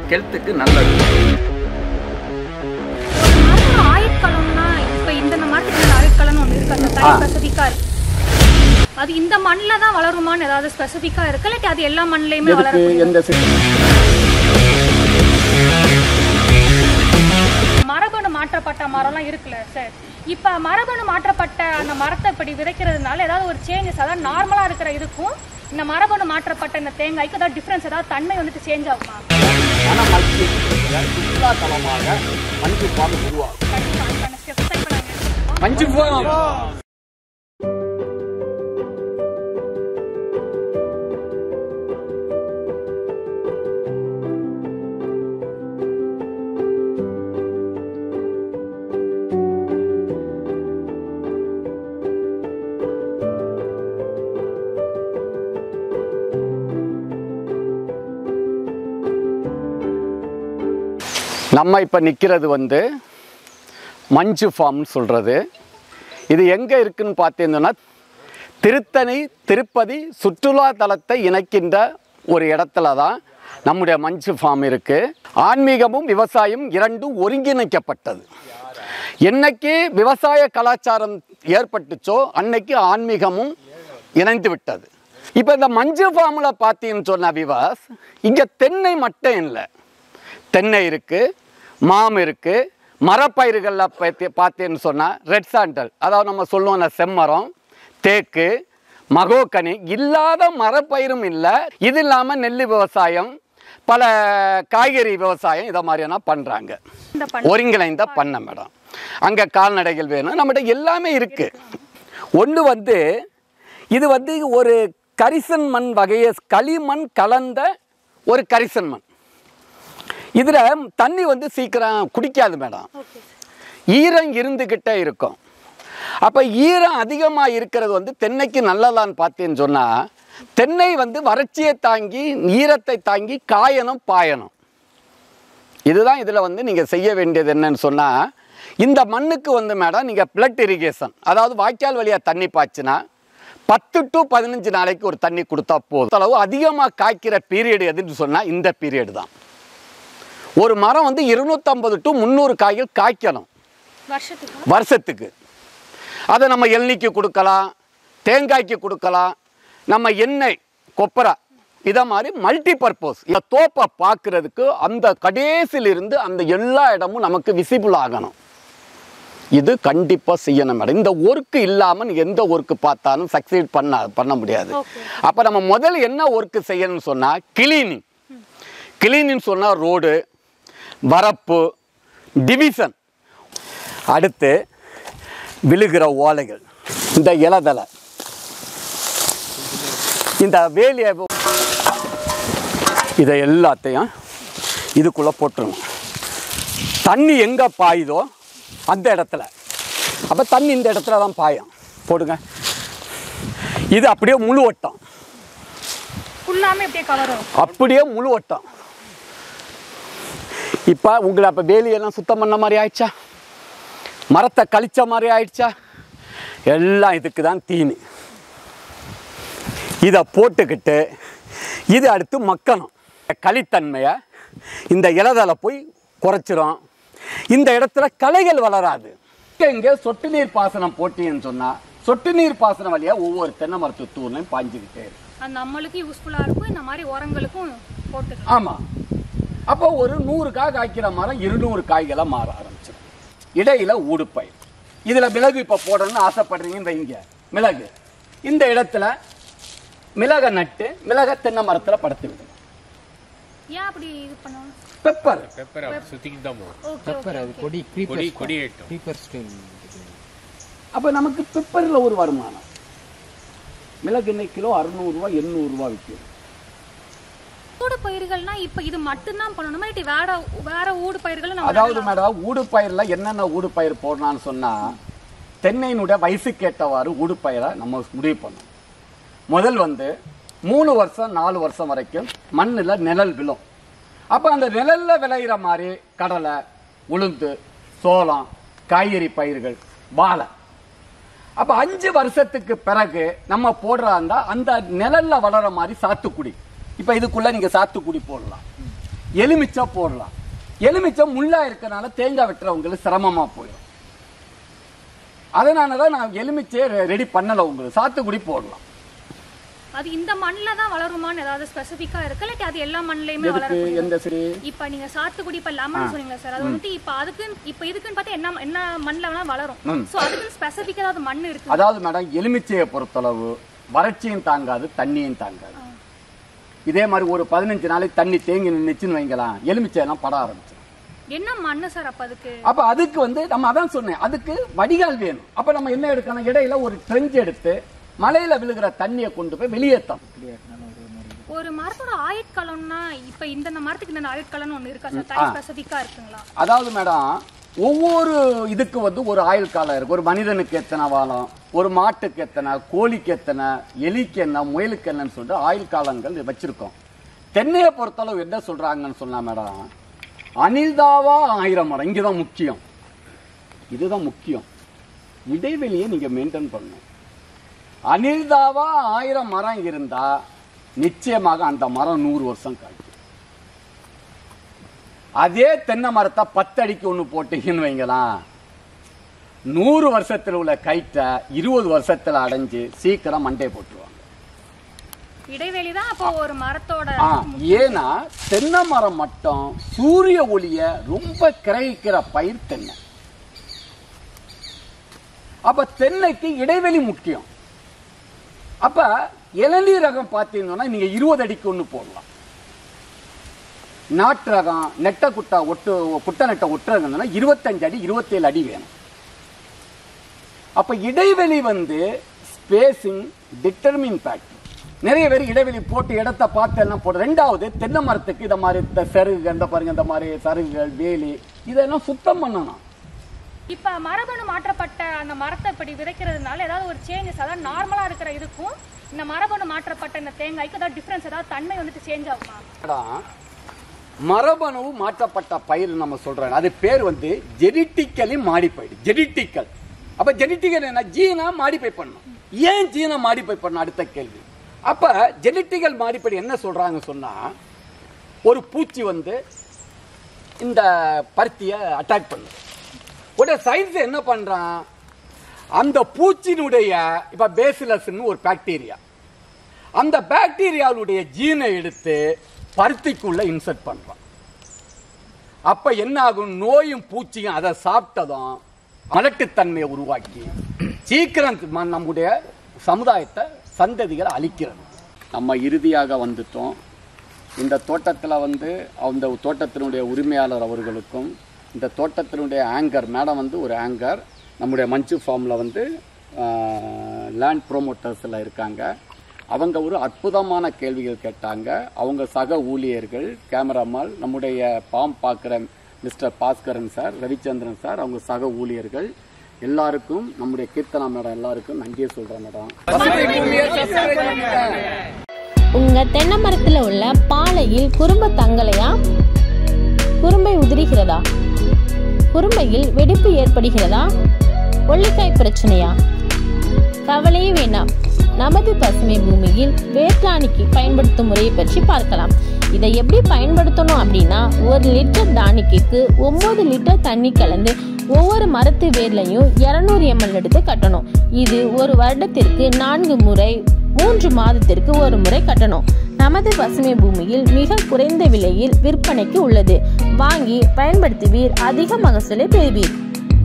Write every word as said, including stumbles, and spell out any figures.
ஹெல்த்துக்கு நல்லது. ஆயுட்காலம்னா இப்போ இந்த மரத்துக்கு ஆயுட்காலம்னு ஒன்று இருக்கு, அந்த டைம் ஸ்பெசிஃபிக்காக இருக்கு. அது இந்த மண்ணில் தான் வளருமான்னு ஏதாவது ஸ்பெசிஃபிக்காக இருக்கு, இல்லாட்டி அது எல்லா மண்ணிலையுமே வளரும்? எந்த மரபணு மாற்றப்பட்ட மரம்லாம் இருக்குல்ல சார், இப்போ மரபணு மாற்றப்பட்ட அந்த மரத்தை இப்படி விதைக்கிறதுனால ஏதாவது ஒரு சேஞ்சஸ், அதாவது நார்மலாக இருக்கிற இதுக்கும் இந்த மரபணு மாற்றப்பட்ட இந்த தேங்காய்க்கு ஏதாவது டிஃப்ரென்ஸ், ஏதாவது தன்மை வந்துட்டு சேஞ்ச் ஆகுமா? நம்ம இப்போ நிற்கிறது வந்து மஞ்சு ஃபார்ம்னு சொல்கிறது. இது எங்கே இருக்குதுன்னு பார்த்தீங்கன்னா திருத்தணி திருப்பதி சுற்றுலா தலத்தை இணைக்கின்ற ஒரு இடத்துல தான் நம்முடைய மஞ்சு ஃபார்ம் இருக்குது. ஆன்மீகமும் விவசாயம் இரண்டும் ஒருங்கிணைக்கப்பட்டது. என்னைக்கு விவசாய கலாச்சாரம் ஏற்பட்டுச்சோ அன்னைக்கு ஆன்மீகமும் இணைந்து விட்டது. இப்போ இந்த மஞ்சு ஃபார்மில் பார்த்தீங்கன்னு சொன்ன விவாஸ், இங்கே தென்னை மட்டும் இல்லை, தென்னை இருக்குது, மாம் இருக்குது, மரப்பயிர்களில் பார்த்து பார்த்தேன்னு சொன்னால் ரெட் சாண்டல், அதாவது நம்ம சொல்லுவோம் செம்மரம், தேக்கு, மகோக்கனி, இல்லாத மரப்பயிரும் இல்லை. இது இல்லாமல் நெல் விவசாயம், பல காய்கறி விவசாயம் இதை மாதிரியான பண்ணுறாங்க. ஒருங்கிணைந்த பண்ண மேடம். அங்கே கால்நடைகள் வேணும், நம்மகிட்ட எல்லாமே இருக்குது. ஒன்று வந்து இது வந்து ஒரு கரிசன் மண் வகையை, களிமண் கலந்த ஒரு கரிசன் மண். இதில் தண்ணி வந்து சீக்கிரம் குடிக்காது மேடம், ஈரம் இருந்துக்கிட்டே இருக்கும். அப்போ ஈரம் அதிகமாக இருக்கிறது வந்து தென்னைக்கு நல்லதான்னு பார்த்தேன்னு சொன்னால், தென்னை வந்து வறட்சியை தாங்கி ஈரத்தை தாங்கி காயணும் பாயணும். இதுதான் இதில் வந்து நீங்கள் செய்ய வேண்டியது என்னன்னு சொன்னால், இந்த மண்ணுக்கு வந்து மேடம் நீங்கள் பிளட் இரிகேஷன், அதாவது வாய்க்கால் வழியாக தண்ணி பாய்ச்சினா பத்து டு பதினஞ்சு நாளைக்கு ஒரு தண்ணி கொடுத்தா போதும். அளவு அதிகமாக காய்க்கிற பீரியட் எதுன்னு சொன்னால் இந்த பீரியட் தான். ஒரு மரம் வந்து இருநூற்றம்பது டு முந்நூறு காய்கள் காய்க்கணும் வருஷத்துக்கு. அதை நம்ம எண்ணெய்க்கு கொடுக்கலாம், தேங்காய்க்கு கொடுக்கலாம், நம்ம எண்ணெய் கொப்பரை இதை மாதிரி மல்டி பர்பஸ். இந்த தோப்பை பார்க்குறதுக்கு அந்த கடைசியிலிருந்து அந்த எல்லா இடமும் நமக்கு விசிபிள் ஆகணும். இது கண்டிப்பாக செய்யணும் மேடம். இந்த ஒர்க்கு இல்லாமல் எந்த ஒர்க்கு பார்த்தாலும் சக்சீட் பண்ண பண்ண முடியாது. அப்போ நம்ம முதல்ல என்ன ஒர்க்கு செய்யணும்னு சொன்னால் கிளீனிங். கிளீனிங் சொன்னால் ரோடு, வரப்பு, டிவிஷன், அடுத்து விழுகிற ஓலைகள், இந்த இலதலை, இந்த வேலியை, இதை எல்லாத்தையும் இதுக்குள்ளே போட்டுருணும். தண்ணி எங்கே பாயுதோ அந்த இடத்துல, அப்போ தண்ணி இந்த இடத்துல தான் பாயும். போடுங்க. இது அப்படியே முழு வட்டம், அப்படியே முழு வட்டம். இப்போ உங்களை அப்போ வேலியெல்லாம் சுத்தம் பண்ண மாதிரி ஆயிடுச்சா, மரத்தை கழிச்ச மாதிரி ஆயிடுச்சா, எல்லாம் இதுக்கு தான் தீனி. இதை போட்டுக்கிட்டு இது அடுத்து மக்கணும். களித்தன்மையை இந்த இலதலை போய் குறைச்சிரும். இந்த இடத்துல களைகள் வளராது. இங்கே சொட்டு நீர் பாசனம் போட்டீங்கன்னு சொன்னால் சொட்டு நீர் பாசனம் வழியாக ஒவ்வொரு தென்னை மரத்து தூர்லையும் பாஞ்சுக்கிட்டே இருக்கும். நம்மளுக்கு யூஸ்ஃபுல்லாக இருக்கும். இந்த மாதிரி உரங்களுக்கும் போட்டு. ஆமாம். அப்போ ஒரு நூறு காய் காய்க்கிற மரம் இருநூறு காய்களாக மாற ஆரம்பிச்சிடும். இடையில ஊடுப்பயிர். இதில் மிளகு இப்போ போடணும்னு ஆசைப்படுறீங்கன்னு வைங்க, மிளகு இந்த இடத்துல மிளகை நட்டு மிளகை தென்னை மரத்தில் படுத்து விடும். ஏன் அப்படி இது பண்ணுவோம்? பெப்பர் பெப்பர் சுத்திக்கிட்டு தான் போகும். பெப்பர் அது கொடி கொடி கொடி பெப்பர் ஸ்டீல். அப்போ நமக்கு பெப்பரில் ஒரு வருமானம். மிளகு இன்னைக்கு கிலோ அறுநூறுவா எண்ணூறுரூவா விற்கும். ஊடு பயிர்கள்னா இப்போ இது மட்டும்தான் பண்ணணுமா, இல்லை வேற வேற ஊடு பயிர்கள்? அதாவது மேடம், ஊடு பயிரில் என்னென்ன ஊடு பயிர் போடலான்னு சொன்னால், தென்னையினுடைய வயசுக்கு ஏற்றவாறு ஊடு பயிரை நம்ம முடிவு பண்ணணும். முதல் வந்து மூணு வருஷம் நாலு வருஷம் வரைக்கும் மண்ணில் நிழல் விழும். அப்போ அந்த நிழலில் விளையிற மாதிரி கடலை, உளுந்து, சோளம், காய்கறி பயிர்கள், வாழை. அப்போ அஞ்சு வருஷத்துக்கு பிறகு நம்ம போடுறா இருந்தால் அந்த நிழலில் வளர மாதிரி சாத்துக்குடி. இப்போ இதுக்குள்ளே நீங்கள் சாத்துக்குடி போடலாம். எலுமிச்சை போடலாம். எலுமிச்சை முள்ளா இருக்கனால தேங்காய் வெட்டுறவங்களுக்கு சிரமமா போயிடும். அதனாலதான் நான் எலுமிச்சையை ரெடி பண்ணல. உங்களுக்கு சாத்துக்குடி போடலாம். அது இந்த மண்ணில தான் வளருமான்னு ஏதாவது ஸ்பெசிபிக்கா இருக்கு, இல்ல அது எல்லா மண்ணிலயுமே வளரும்? எந்த சரி இப்ப நீங்க சாத்துக்குடி இப்ப லெமன் சொன்னீங்க சார், அது வந்து இப்ப அதுக்கு இப்ப இதுக்குன்னு பார்த்தா என்ன என்ன மண்ணில வேணா வளரும். சோ அதுக்கு ஸ்பெசிபிக்கா ஏதாவது மண் இருக்கு? அதாவது மேடம், எலுமிச்சையை பொறுத்தளவு வறட்சியும் தாங்காது, தண்ணியும் தாங்காது. இதே மாதிரி ஒரு பதினஞ்சு நாளைக்கு தண்ணி தேங்கி நின்னுச்சுன்னு வைங்கலாம், எலுமிச்சை எல்லாம் பட ஆரம்பிச்சு. என்ன மண்ணு சார் அப்ப அதுக்கு? அப்ப அதுக்கு வந்து நம்ம அதான் சொன்னேன், அதுக்கு வடிகால் வேணும். அப்ப நம்ம என்ன எடுக்கணும், இடையில ஒரு ட்ரெஞ்ச் எடுத்து மலையில விழுகிற தண்ணியை கொண்டு போய் வெளியேற்றோம். ஒரு மரத்தோட ஆயுட்காலம்னா இப்ப இந்த மரத்துக்கு இந்த ஆயுட்காலம்னு ஒண்ணு இருக்கா சார்? டைம் ஸ்பெசிபிக்கா இருக்குங்களா? அதாவது மேடம், ஒவ்வொரு இதுக்கு வந்து ஒரு ஆயுள் காலம் இருக்கு. ஒரு மனிதனுக்கு எத்தனை வாழம், ஒரு மாட்டுக்கு எத்தனை, கோழிக்கு எத்தனை, எலிக்கு என்ன, முயலுக்கு என்னன்னு சொல்லிட்டு ஆயுள் காலங்கள் வச்சிருக்கோம். தென்னையை பொறுத்தளவு என்ன சொல்றாங்கன்னு சொன்னா மேடம், அனில்தாவா ஆயிரம் மரம். இங்கதான் முக்கியம், இதுதான் முக்கியம். இடைவெளியை நீங்க மெயின்டைன் பண்ணணும். அனில்தாவா ஆயிரம் மரம் இருந்தா நிச்சயமாக அந்த மரம் நூறு வருஷம் காய்க்கும். அதே தென்னை மரத்தை பத்து அடிக்கு ஒண்ணு போட்டீங்கன்னு வைங்களாம், நூறு வருஷத்துல உள்ள கைட்ட இருபது வருஷத்துல அடைஞ்சு சீக்கிரம் மண்டே போட்டுருவாங்க. இடைவெளி தான் அப்போ ஒரு மரத்தோட. ஏன்னா தென்னை மரம் மட்டும் சூரிய ஒளிய ரொம்ப கிரகிக்கிற பயிர் தென்னை. அப்ப தென்னைக்கு இடைவெளி முக்கியம். அப்ப இளநீ ரகம் பார்த்தீங்கன்னா நீங்க இருபது அடிக்கு ஒண்ணு போடலாம். நாட்டு ரகம் நெட்ட குட்டா ஒட்டு குட்டை நெட்ட ஒட்டுறதுன்னா இருபத்தஞ்சு அடி இருபத்தேழு அடி வேணும். அப்ப இடைவெளி வந்து ஸ்பேசிங் டிட்டர்மின் ஃபேக்டர். நிறைய பேர் இடைவெளி போட்டு இடத்தை பார்த்து எல்லாம் போட. ரெண்டாவது, தென்னை மரத்துக்கு இந்த மாதிரி சருகு, இந்த பாருங்க இந்த மாதிரி சருகுகள், வேலி, இதெல்லாம் சுத்தம் பண்ணணும். இப்ப மரபணு மாற்றப்பட்ட அந்த மரத்தை இப்படி விதைக்கிறதுனால ஏதாவது ஒரு சேஞ்சஸ், அதாவது நார்மலா இருக்கிற இதுக்கும் இந்த மரபணு மாற்றப்பட்ட இந்த தேங்காய்க்கு ஏதாவது டிஃபரன்ஸ், ஏதாவது தன்மை வந்துட்டு சேஞ்ச் ஆகுமா? மரபணு மாற்றப்பட்ட பயிர் நம்ம சொல்றோம், அது பேர் வந்து ஜெனட்டிக்கலி மாடிஃபைடு. ஜெனட்டிக்கல். அப்ப ஜெனட்டிக்கல் என்ன, ஜீனா மாடிஃபை பண்ணணும். ஏன் ஜீனை மாடிஃபை பண்ணணும்? அடுத்த கேள்வி. அப்ப ஜெனட்டிக்கல் மாடிஃபைடு என்ன சொல்றாங்க சொன்னா, ஒரு பூச்சி வந்து இந்த பருத்தியை அட்டாக் பண்ணுது. உடைய சயின்ஸ் என்ன பண்றான், அந்த பூச்சியினுடைய இப்ப பேசிலஸ்னு ஒரு பாக்டீரியா, அந்த பாக்டீரியாவுடைய ஜீனை எடுத்து பருத்திக்குள்ள இன்சர்ட் பண்றான். அப்ப என்ன ஆகும், நோயும் பூச்சியும் அதை சாப்பிட்டதும் மலட்டுத்தன்மையை உருவாக்கி சீக்கிரம் நம்முடைய சமுதாயத்தை சந்ததிகளை அழிக்கிறது. நம்ம இறுதியாக வந்துட்டோம். இந்த தோட்டத்தில் வந்து அந்த தோட்டத்தினுடைய உரிமையாளர் அவர்களுக்கும், இந்த தோட்டத்தினுடைய ஆங்கர் மேடம் வந்து ஒரு ஆங்கர் நம்முடைய மஞ்சு ஃபார்மில் வந்து லேண்ட் ப்ரோமோட்டர்ஸில் இருக்காங்க. அவங்க ஒரு அற்புதமான கேள்விகள் கேட்டாங்க. அவங்க சக ஊழியர்கள், கேமராமால், நம்முடைய பாம் பார்க்குற mister Baskaran sir, Ravichandran sir, அவங்க சக ஊழியர்கள் எல்லாருக்கும், நம்முடைய கீர்த்தனா மேடம் எல்லாருக்கும் நன்றியை சொல்கிறேன் மேடம். உங்க தென்னை மரத்தில் உள்ள பாலையில் குறும்பு தங்கலையா? குறும்பை உதிரிகிறதா? குறும்பையில் வெடிப்பு ஏற்படுகிறதா? ஒல்லிக்காய் பிரச்சனையா? கவலையே வேண்டாம். நமது பசுமை பூமியில் வேர்தானிக்கு பயன்படுத்தும் முறையை பற்றி பார்க்கலாம். இதை எப்படி பயன்படுத்தணும் அப்படின்னா, ஒரு லிட்டர் தானிக்கு ஒன்பது லிட்டர் தண்ணி கலந்து ஒவ்வொரு மரத்து வேர்லையும் இருநூறு எம்எல் எடுத்து கட்டணும். இது ஒரு வருடத்திற்கு நான்கு முறை, மூன்று மாதத்திற்கு ஒரு முறை கட்டணும். நமது பசுமை பூமியில் மிக குறைந்த விலையில் விற்பனைக்கு உள்ளது. வாங்கி பயன்படுத்துவீர், அதிக மகசூலை பெறுவீர்.